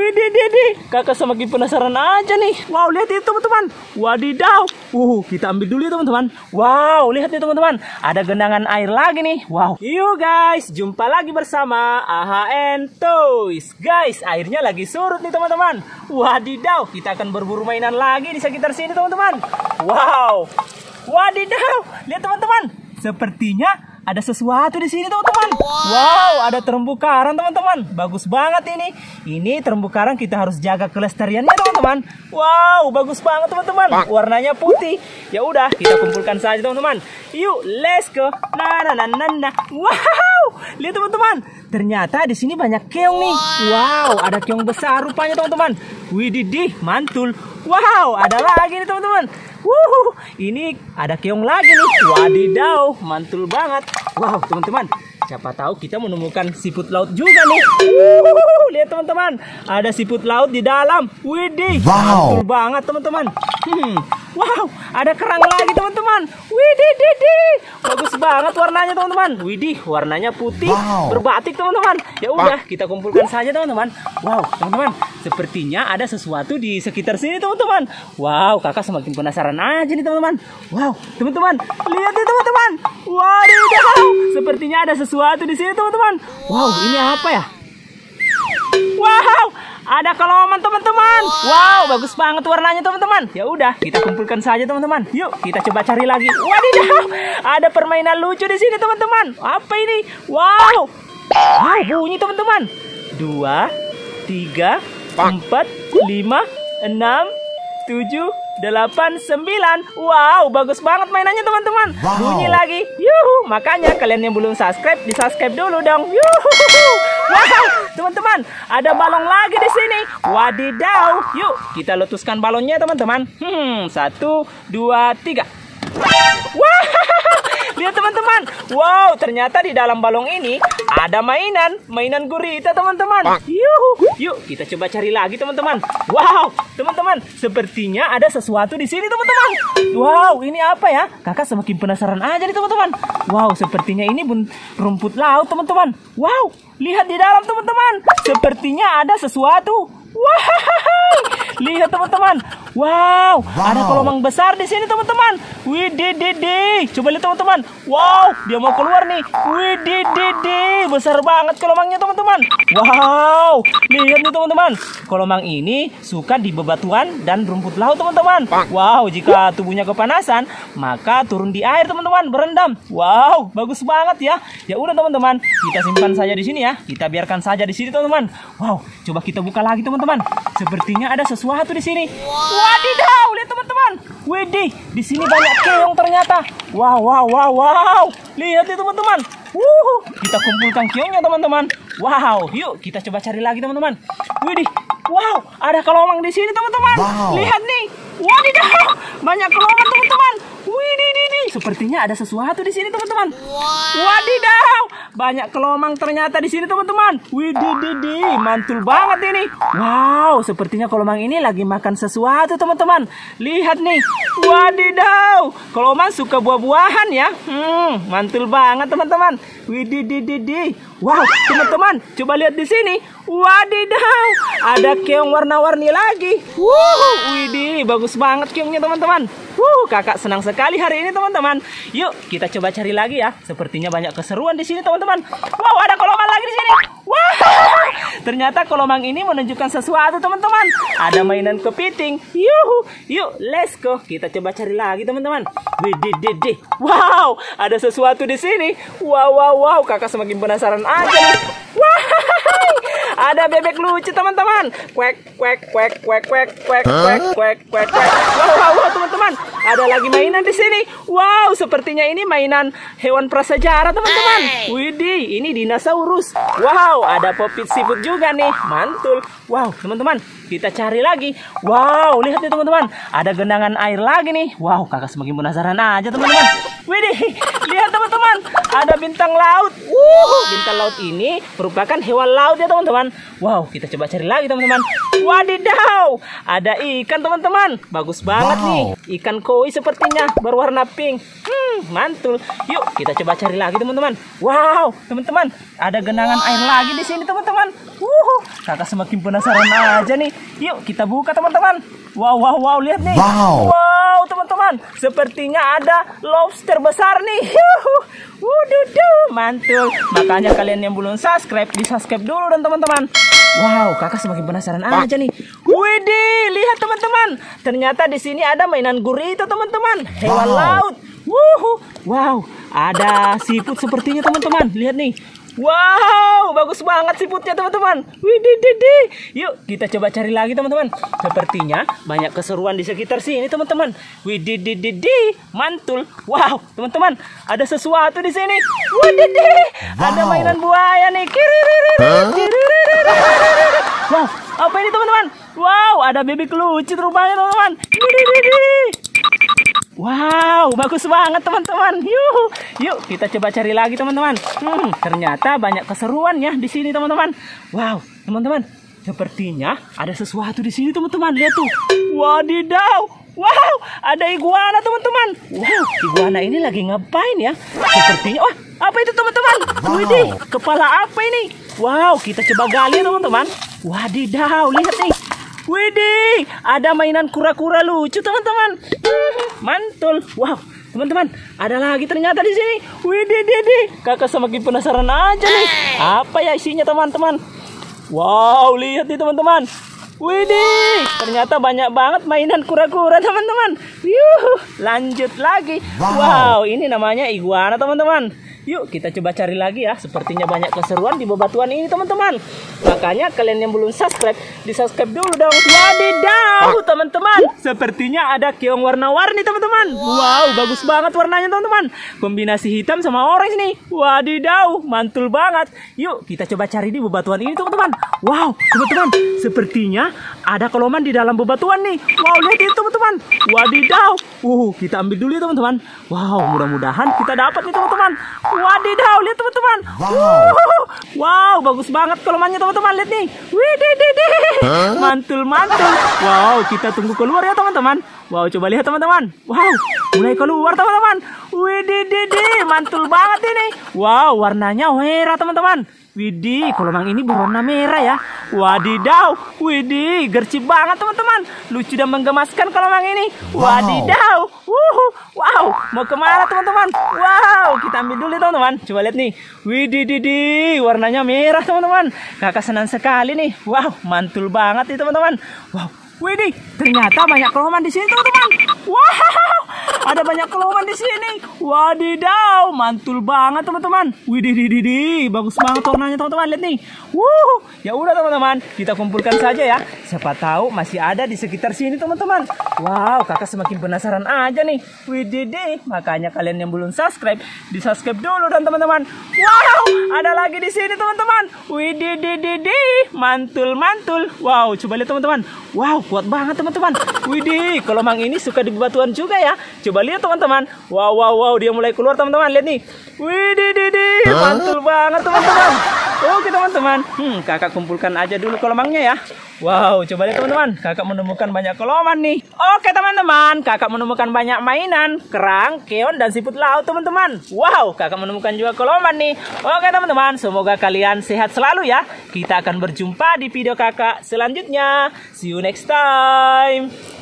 Widih, kakak semakin penasaran aja nih. Wow, lihat itu teman-teman. Wadidaw. Kita ambil dulu ya teman-teman. Wow, lihat nih teman-teman. Ada genangan air lagi nih. Wow. Yuk guys, jumpa lagi bersama AHN Toys. Guys, airnya lagi surut nih teman-teman. Wadidaw, kita akan berburu mainan lagi di sekitar sini teman-teman. Wow. Wadidaw, lihat teman-teman. Sepertinya ada sesuatu di sini teman-teman. Wow, ada terumbu karang teman-teman. Bagus banget ini. Ini terumbu karang kita harus jaga kelestariannya teman-teman. Wow, bagus banget teman-teman. Warnanya putih. Ya udah, kita kumpulkan saja teman-teman. Yuk, let's go. Wow, lihat teman-teman. Ternyata di sini banyak keong nih. Wow, ada keong besar rupanya teman-teman. Widih, mantul. Wow, ada lagi nih teman-teman. Ini ada keong lagi nih. Wadidaw, mantul banget. Wow, teman-teman, siapa tahu kita menemukan siput laut juga nih. Lihat teman-teman, ada siput laut di dalam. Widih, mantul banget teman-teman. Wow, ada kerang lagi teman-teman. Widih, bagus banget warnanya teman-teman. Widih, warnanya putih, berbatik teman-teman. Ya udah, kita kumpulkan saja teman-teman. Wow, teman-teman, sepertinya ada sesuatu di sekitar sini teman-teman. Wow, kakak semakin penasaran aja nih teman-teman. Wow, teman-teman, lihat nih teman-teman. Wadidaw, sepertinya ada sesuatu di sini teman-teman. Wow, ini apa ya? Wow, ada keloman teman-teman. Wow, bagus banget warnanya teman-teman. Ya udah, kita kumpulkan saja teman-teman. Yuk, kita coba cari lagi. Wadidaw, ada permainan lucu di sini teman-teman. Apa ini? Wow, bunyi teman-teman. 2, 3, 4, 5, 6, 7, 8, 9. Wow, bagus banget mainannya teman-teman. Bunyi lagi. Yuhu, makanya kalian yang belum subscribe, di-subscribe dulu dong. Yuhu. Wow, teman-teman, ada balon lagi di sini. Wadidaw. Yuk, kita letuskan balonnya teman-teman. 1, 2, 3. Wow, lihat teman-teman. Wow, ternyata di dalam balon ini ada mainan gurita teman-teman. Yuk, kita coba cari lagi teman-teman. Wow, teman-teman, sepertinya ada sesuatu di sini teman-teman. Wow, ini apa ya? Kakak semakin penasaran aja nih teman-teman. Wow, sepertinya ini rumput laut teman-teman. Wow, lihat di dalam teman-teman. Sepertinya ada sesuatu. Wow, lihat teman-teman. Wow, ada gelombang besar di sini teman-teman. Widih, coba lihat teman-teman. Wow, dia mau keluar nih. Widih, besar banget gelombangnya teman-teman. Wow, lihat nih teman-teman. Gelombang ini suka di bebatuan dan rumput laut teman-teman. Wow, jika tubuhnya kepanasan, maka turun di air teman-teman, berendam. Wow, bagus banget ya. Ya udah teman-teman, kita simpan saja di sini ya. Kita biarkan saja di sini teman-teman. Wow, coba kita buka lagi teman-teman. Sepertinya ada sesuatu di sini. Wadidaw, lihat teman-teman. Widih, di sini banyak keong ternyata. Wow. Lihat nih teman-teman. Kita kumpulkan keongnya teman-teman. Wow, yuk kita coba cari lagi teman-teman. Widih, wow, ada kelomang di sini teman-teman. Lihat nih. Wadidaw, banyak kelomang teman-teman. Widih, sepertinya ada sesuatu di sini teman-teman. Wadidaw, banyak kelomang ternyata di sini teman-teman. Widih, mantul banget ini. Wow, sepertinya kelomang ini lagi makan sesuatu teman-teman. Lihat nih. Wadidaw, kelomang suka buah-buahan ya. Mantul banget teman-teman. Widih. Wow, teman-teman, coba lihat di sini. Wadidaw, ada keong warna-warni lagi. Widih, bagus banget keongnya teman-teman. Kakak senang sekali hari ini teman-teman. Yuk, kita coba cari lagi ya. Sepertinya banyak keseruan di sini teman-teman. Wow, ada kolomang lagi di sini. Wow, ternyata kolomang ini menunjukkan sesuatu teman-teman. Ada mainan kepiting. Yuk, let's go. Kita coba cari lagi teman-teman. Widih. Wow, ada sesuatu di sini. Wow, kakak semakin penasaran aja nih. Wow, ada bebek lucu teman-teman. Kuek. Wow, teman-teman, ada lagi mainan di sini. Wow, sepertinya ini mainan hewan prasejarah teman-teman. Widih, ini dinosaurus. Wow, ada popit siput juga nih. Mantul. Wow, teman-teman, kita cari lagi. Wow, lihat nih teman-teman, ada genangan air lagi nih. Wow, kakak semakin penasaran aja teman-teman. Widih, lihat teman-teman, ada bintang laut. Bintang laut ini merupakan hewan laut ya teman-teman. Wow, kita coba cari lagi teman-teman. Wadidaw, ada ikan teman-teman. Bagus banget nih, ikan koi sepertinya berwarna pink. Mantul. Yuk kita coba cari lagi teman-teman. Wow, teman-teman, ada genangan air lagi di sini teman-teman. Kakak semakin penasaran aja nih. Yuk kita buka teman-teman. Wow, lihat nih. Wow, teman-teman, sepertinya ada lobster besar nih. Mantul. Makanya kalian yang belum subscribe, di subscribe dulu dan teman-teman. Wow, kakak semakin penasaran aja nih. Widih, lihat teman-teman. Ternyata di sini ada mainan gurita teman-teman. Hewan laut. Wow, ada siput sepertinya teman-teman. Lihat nih. Wow, bagus banget siputnya teman-teman. Widih. Yuk kita coba cari lagi teman-teman. Sepertinya banyak keseruan di sekitar sini teman-teman. Widih, mantul. Wow, teman-teman, ada sesuatu di sini. Widih, ada mainan buaya nih. Wow, apa ini teman-teman? Wow, ada bebek lucu rupanya teman-teman. Wow, bagus banget teman-teman. Yuk kita coba cari lagi teman-teman. Ternyata banyak keseruan ya di sini teman-teman. Wow, teman-teman, sepertinya ada sesuatu di sini teman-teman. Lihat tuh. Wadidaw. Wow, ada iguana teman-teman. Wow, iguana ini lagi ngapain ya? Sepertinya, wah, apa itu teman-teman? Widih, kepala apa ini? Wow, kita coba gali teman-teman. Wadidaw, lihat nih. Widih, ada mainan kura-kura lucu teman-teman. Mantul. Wow, teman-teman, ada lagi ternyata di sini. Widih, kakak semakin penasaran aja nih. Apa ya isinya teman-teman? Wow, lihat nih teman-teman. Widih, ternyata banyak banget mainan kura-kura teman-teman. Lanjut lagi. Wow, ini namanya iguana teman-teman. Yuk kita coba cari lagi ya. Sepertinya banyak keseruan di bebatuan ini teman-teman. Makanya kalian yang belum subscribe, di subscribe dulu dong. Wadidaw teman-teman, sepertinya ada keong warna-warni teman-teman. Wow, bagus banget warnanya teman-teman. Kombinasi hitam sama orange nih. Wadidaw, mantul banget. Yuk kita coba cari di bebatuan ini teman-teman. Wow, teman-teman, sepertinya ada koloman di dalam bebatuan nih. Wow, lihat itu teman-teman. Wadidaw. Kita ambil dulu ya teman-teman. Wow, mudah-mudahan kita dapat nih teman-teman. Wadidaw, lihat teman-teman. Wow, bagus banget kolomannya teman-teman. Lihat nih. Widih. Mantul. Wow, kita tunggu keluar ya teman-teman. Wow, coba lihat teman-teman. Wow, mulai keluar teman-teman. Widih, mantul banget ini. Wow, warnanya merah teman-teman. Widih, kolomang ini berwarna merah ya. Wadidaw, widih, gercep banget teman-teman. Lucu dan menggemaskan kolomang ini. Wadidaw, wow, mau kemana teman-teman? Wow, kita ambil dulu teman-teman. Coba lihat nih. Widih, warnanya merah teman-teman. Kakak senang sekali nih. Wow, mantul banget nih teman-teman. Wow, widih, ternyata banyak koloman di sini teman-teman. Wow, ada banyak koloman di sini. Wadidaw, mantul banget teman-teman. Widih, bagus banget warnanya teman-teman. Lihat nih. Ya udah teman-teman, kita kumpulkan saja ya. Siapa tahu masih ada di sekitar sini teman-teman. Wow, kakak semakin penasaran aja nih. Widih, makanya kalian yang belum subscribe, di subscribe dulu dan teman-teman. Wow, ada lagi di sini teman-teman. Widih, mantul. Wow, coba lihat teman-teman. Wow, kuat banget teman-teman. Widih, kolomang ini suka di bebatuan juga ya. Coba lihat teman-teman. Wow, dia mulai keluar teman-teman. Lihat nih. Widih, mantul banget teman-teman. Oke teman-teman, kakak kumpulkan aja dulu kolomangnya ya. Wow, coba lihat teman-teman, kakak menemukan banyak koloman nih. Oke teman-teman, kakak menemukan banyak mainan, kerang, keon, dan siput laut teman-teman. Wow, kakak menemukan juga koloman nih. Oke teman-teman, semoga kalian sehat selalu ya. Kita akan berjumpa di video kakak selanjutnya. See you next time.